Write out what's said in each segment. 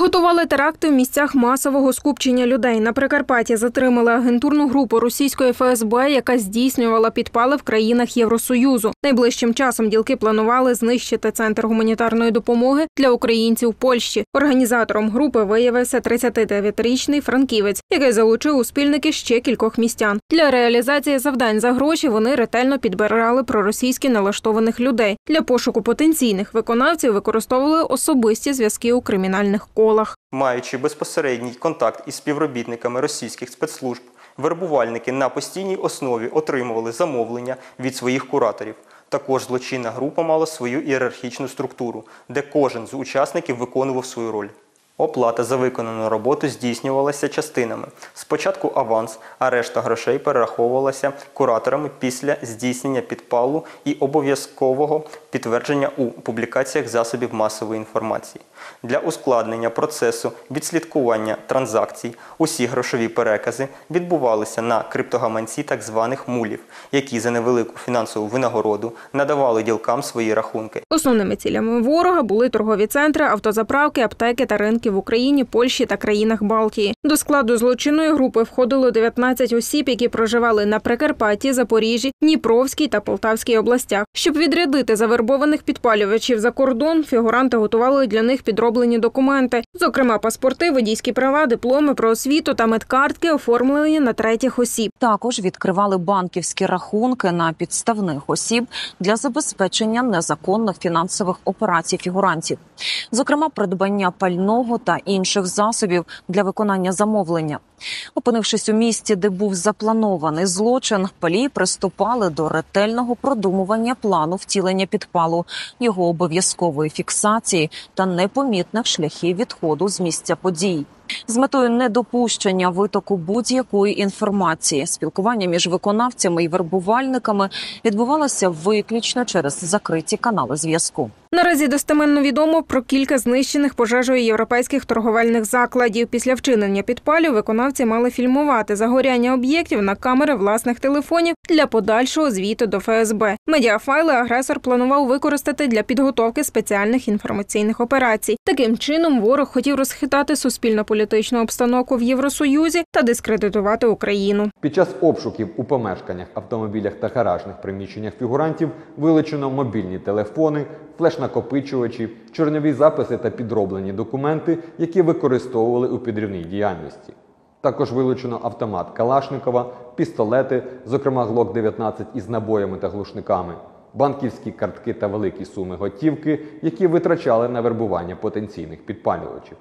Готували теракти в місцях масового скупчення людей. На Прикарпатті затримали агентурну групу російської ФСБ, яка здійснювала підпали в країнах Євросоюзу. Найближчим часом ділки планували знищити центр гуманітарної допомоги для українців в Польщі. Організатором групи виявився 39-річний франківець, який залучив у спільники ще кількох містян. Для реалізації завдань за гроші вони ретельно підбирали проросійськи налаштованих людей. Для пошуку потенційних виконавців використовували особисті зв'язки у кримінальних колах. Маючи безпосередній контакт із співробітниками російських спецслужб, вербувальники на постійній основі отримували замовлення від своїх кураторів. Також злочинна група мала свою ієрархічну структуру, де кожен з учасників виконував свою роль. Оплата за виконану роботу здійснювалася частинами. Спочатку аванс, а решта грошей перераховувалася кураторами після здійснення підпалу і обов'язкового підтвердження у публікаціях засобів масової інформації. Для ускладнення процесу відслідкування транзакцій усі грошові перекази відбувалися на криптогаманці так званих мулів, які за невелику фінансову винагороду надавали ділкам свої рахунки. Основними цілями ворога були торгові центри, автозаправки, аптеки та ринки в Україні, Польщі та країнах Балтії. До складу злочинної групи входило 19 осіб, які проживали на Прикарпатті, Запоріжжі, Дніпровській та Полтавській областях. Щоб відрядити завербованих підпалювачів за кордон, фігуранти готували для них підроблені документи. Зокрема, паспорти, водійські права, дипломи про освіту та медкартки, оформлені на третіх осіб. Також відкривали банківські рахунки на підставних осіб для забезпечення незаконних фінансових операцій фігурантів. Зокрема, придбання пального та інших засобів для виконання замовлення. Опинившись у місті, де був запланований злочин, палії приступали до ретельного продумування плану втілення підпалу, його обов'язкової фіксації та непомітних шляхів відходу з місця подій. З метою недопущення витоку будь-якої інформації, спілкування між виконавцями і вербувальниками відбувалося виключно через закриті канали зв'язку. Наразі достеменно відомо про кілька знищених пожежею європейських торговельних закладів. Після вчинення підпалів виконавці мали фільмувати загоряння об'єктів на камери власних телефонів для подальшого звіту до ФСБ. Медіафайли агресор планував використати для підготовки спеціальних інформаційних операцій. Таким чином ворог хотів розхитати суспільно-політичну обстановку в Євросоюзі та дискредитувати Україну. Під час обшуків у помешканнях, автомобілях та гаражних приміщеннях фігурантів вилучено мобільні телефони, флеш-накопичувачі, чорнові записи та підроблені документи, які використовували у підривній діяльності. Також вилучено автомат Калашникова, пістолети, зокрема Глок-19 із набоями та глушниками, банківські картки та великі суми готівки, які витрачали на вербування потенційних підпалювачів.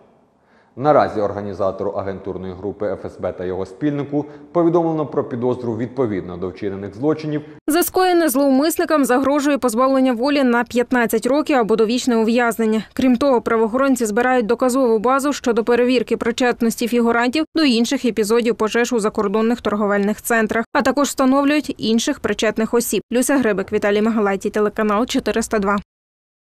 Наразі організатору агентурної групи ФСБ та його спільнику повідомлено про підозру відповідно до вчинених злочинів. За скоєне зловмисникам загрожує позбавлення волі на 15 років або довічне ув'язнення. Крім того, правоохоронці збирають доказову базу щодо перевірки причетності фігурантів до інших епізодів пожеж у закордонних торговельних центрах, а також встановлюють інших причетних осіб. Люся Грибик, Віталій Магалайті, телеканал 402.